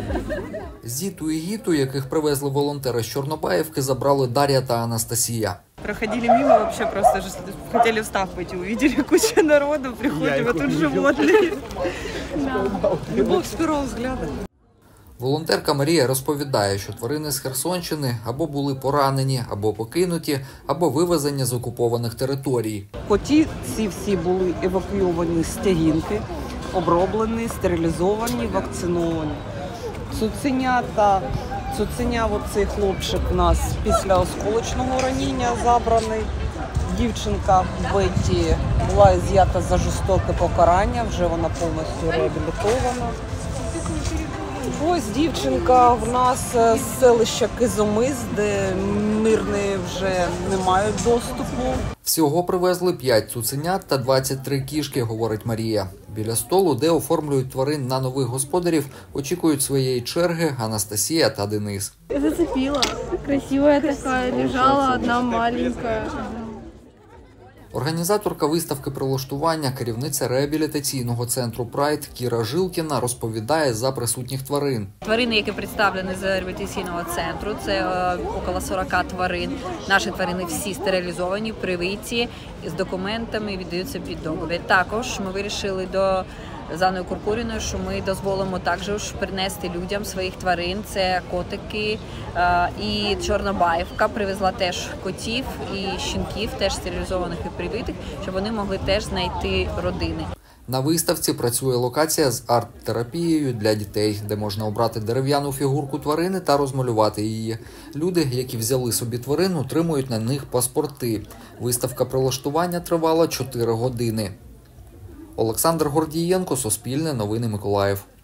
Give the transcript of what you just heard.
Зіту і Гіту, яких привезли волонтери з Чорнобаївки, забрали Дар'я та Анастасія. Проходили мимо, вообще просто хотели в став пойти, увидели кучу народу, приходим, а тут животные. Любовь с первого взгляда. Волонтерка Марія розповідає, що тварини з Херсонщини або були поранені, або покинуті, або вивезені з окупованих територій. Коті ці всі були евакуйовані з Тягінки, оброблені, стерилізовані, вакциновані. Цуценя, оцей хлопчик у нас після осколочного ранення забраний. Дівчинка Бетті була з'ята за жорстоке покарання, вже вона повністю реабілітована. Ось дівчинка в нас з селища Кизомис, де мирні вже не мають доступу. Всього привезли 5 цуценят та 23 кішки, говорить Марія. Біля столу, де оформлюють тварин на нових господарів, очікують своєї черги Анастасія та Денис. Зацепила. Красивая такая, лежала одна маленькая. Організаторка виставки прилаштування, керівниця реабілітаційного центру «Прайд» Кіра Жилкіна розповідає за присутніх тварин. Тварини, які представлені з реабілітаційного центру, це около 40 тварин. Наші тварини всі стерилізовані, привиті, з документами, віддаються під договір. Також ми вирішили з Анною Куркуріною, що ми дозволимо також принести людям своїх тварин. Це котики і Чорнобаївка привезла теж котів і щенків, теж стерилізованих і привитих, щоб вони могли теж знайти родини. На виставці працює локація з арт-терапією для дітей, де можна обрати дерев'яну фігурку тварини та розмалювати її. Люди, які взяли собі тварин, отримують на них паспорти. Виставка прилаштування тривала 4 години. Олександр Гордієнко, Суспільне новини Миколаїв.